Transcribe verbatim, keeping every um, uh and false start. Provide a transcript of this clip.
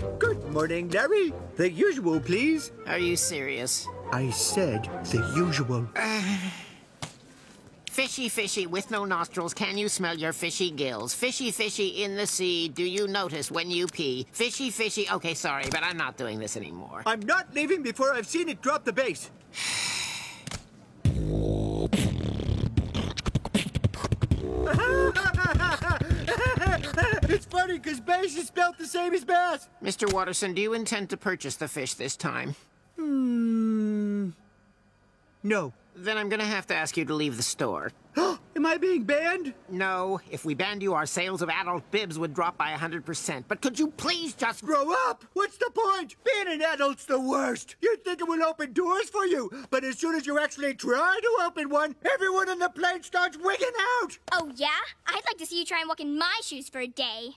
Good morning, Larry. The usual, please. Are you serious? I said the usual. Fishy, fishy, with no nostrils, can you smell your fishy gills? Fishy, fishy, in the sea, do you notice when you pee? Fishy, fishy, okay, sorry, but I'm not doing this anymore. I'm not leaving before I've seen it drop the base. It's funny, because bass is spelled the same as bass. Mister Watterson, do you intend to purchase the fish this time? Hmm... No. Then I'm gonna have to ask you to leave the store. Am I being banned? No. If we banned you, our sales of adult bibs would drop by one hundred percent. But could you please just... Grow up! What's the point? Being an adult's the worst. You'd think it would open doors for you, but as soon as you actually try to open one, everyone on the plane starts wigging out! Oh, yeah? I'd like to see you try and walk in my shoes for a day.